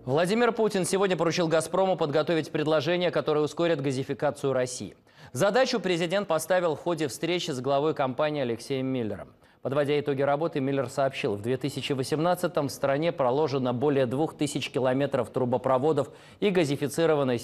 Владимир Путин сегодня поручил «Газпрому» подготовить предложения, которые ускорят газификацию России. Задачу президент поставил в ходе встречи с главой компании Алексеем Миллером. Подводя итоги работы, Миллер сообщил, в 2018-м в стране проложено более 2000 километров трубопроводов и газифицировано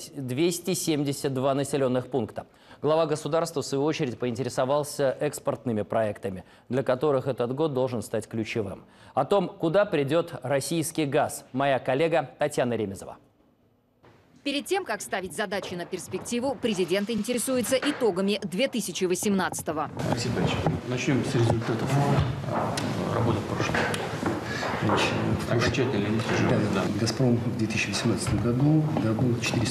272 населенных пункта. Глава государства, в свою очередь, поинтересовался экспортными проектами, для которых этот год должен стать ключевым. О том, куда придет российский газ, моя коллега Татьяна Ремезова. Перед тем, как ставить задачи на перспективу, президент интересуется итогами 2018-го. Алексей Борисович, начнем с результатов работы в прошлом году. Окончательно да. «Газпром» в 2018 году добыл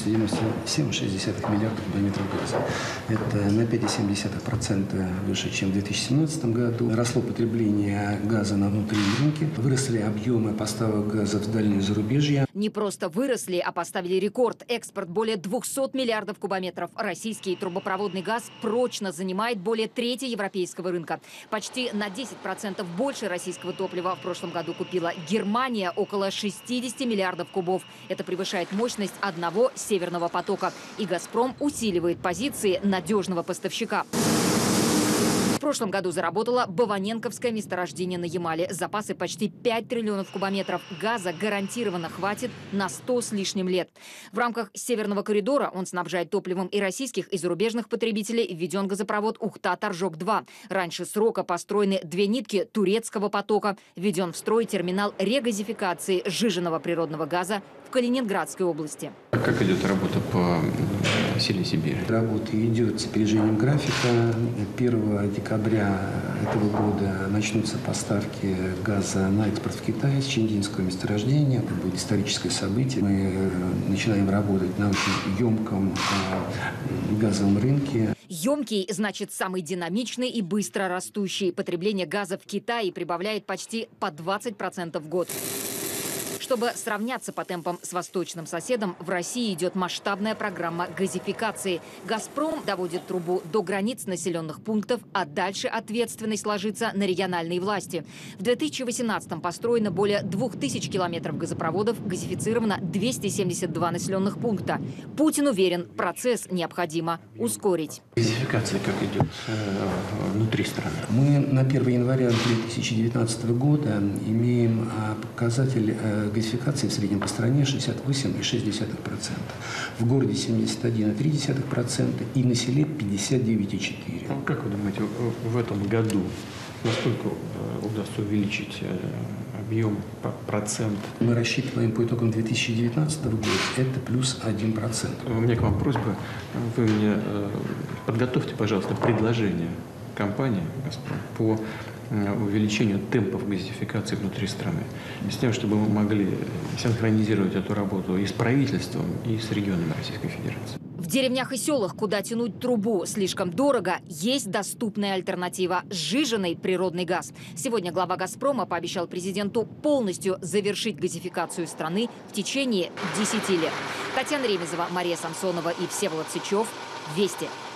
497,6 миллиардов кубометров газа. Это на 5,7% выше, чем в 2017 году. Росло потребление газа на внутреннем рынке. Выросли объемы поставок газа в дальние зарубежья. Не просто выросли, а поставили рекорд. Экспорт более 200 миллиардов кубометров. Российский трубопроводный газ прочно занимает более трети европейского рынка. Почти на 10% больше российского топлива в прошлом году купила Германия, около 60 миллиардов кубов. Это превышает мощность одного северного потока. И «Газпром» усиливает позиции надежного поставщика. В прошлом году заработало Баваненковское месторождение на Ямале. Запасы почти 5 триллионов кубометров газа гарантированно хватит на 100 с лишним лет. В рамках Северного коридора он снабжает топливом и российских, и зарубежных потребителей. Введен газопровод Ухта-Торжок-2. Раньше срока построены 2 нитки турецкого потока. Введен в строй терминал регазификации сжиженного природного газа в Калининградской области. Как идет работа по Силе Сибири? Работа идет с опережением графика. 1 декабря этого года начнутся поставки газа на экспорт в Китай с Чиндинского месторождения. Это будет историческое событие. Мы начинаем работать на очень емком газовом рынке. Емкий значит самый динамичный и быстро растущий. Потребление газа в Китае прибавляет почти по 20% в год. Чтобы сравняться по темпам с восточным соседом, в России идет масштабная программа газификации. «Газпром» доводит трубу до границ населенных пунктов, а дальше ответственность ложится на региональные власти. В 2018-м построено более 2000 километров газопроводов, газифицировано 272 населенных пункта. Путин уверен, процесс необходимо ускорить. Газификация как идет внутри страны? Мы на 1 января 2019 года имеем показатель газификации в среднем по стране 68,6%. В городе 71,3% и на селе 59,4%. Ну, как вы думаете, в этом году насколько удастся увеличить объем, процент? Мы рассчитываем по итогам 2019 года это плюс 1%. У меня к вам просьба, вы мне подготовьте, пожалуйста, предложение компании «Газпром» по увеличению темпов газификации внутри страны, с тем, чтобы мы могли синхронизировать эту работу и с правительством, и с регионами Российской Федерации. В деревнях и селах, куда тянуть трубу слишком дорого, есть доступная альтернатива – сжиженный природный газ. Сегодня глава «Газпрома» пообещал президенту полностью завершить газификацию страны в течение 10 лет. Татьяна Ремезова, Мария Самсонова и Всеволод Сычев. Вести.